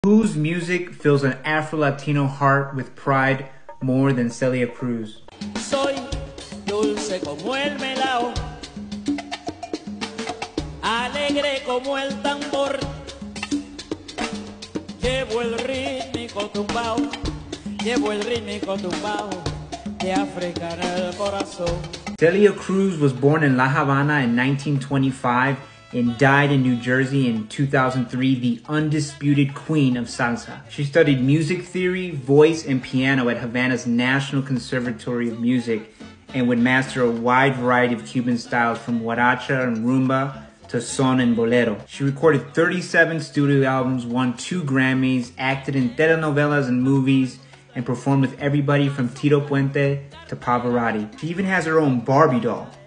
Whose music fills an Afro-Latino heart with pride more than Celia Cruz? Soy dulce como el melao, alegre como el tambor, llevo el rítmico tumbao de África en el corazón. Celia Cruz was born in La Habana in 1925 and died in New Jersey in 2003, the undisputed queen of salsa. She studied music theory, voice, and piano at Havana's National Conservatory of Music and would master a wide variety of Cuban styles from guaracha and rumba to son and bolero. She recorded 37 studio albums, won 2 Grammys, acted in telenovelas and movies, and performed with everybody from Tito Puente to Pavarotti. She even has her own Barbie doll.